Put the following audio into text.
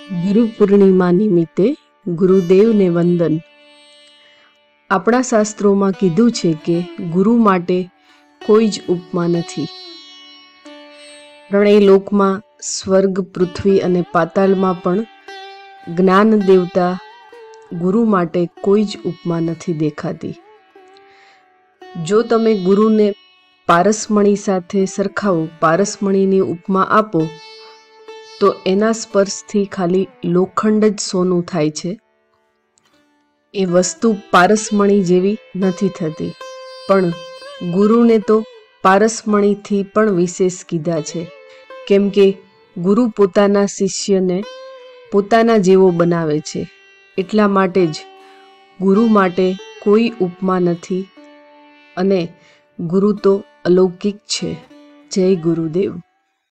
ગુરુ પૂર્ણિમા નિમિત્તે ગુરુદેવને વંદન। આપણા શાસ્ત્રોમાં કીધું છે કે ગુરુ માટે કોઈ જ ઉપમા નથી। ત્રણેય લોકમાં સ્વર્ગ, પૃથ્વી અને પાતાળમાં પણ જ્ઞાન દેવતા ગુરુ માટે કોઈ જ ઉપમા નથી દેખાતી। જો તમે ગુરુને પારસમણી સાથે સરખાવો, પારસમણીની ઉપમા આપો તો એના સ્પર્શથી ખાલી લોખંડ જ સોનું થાય છે। એ વસ્તુ પારસમણી જેવી નથી થતી, પણ ગુરુને તો પારસમણીથી પણ વિશેષ કીધા છે, કેમ કે ગુરુ પોતાના શિષ્યને પોતાના જેવો બનાવે છે। એટલા માટે જ ગુરુ માટે કોઈ ઉપમા નથી અને ગુરુ તો અલૌકિક છે। જય ગુરુદેવ।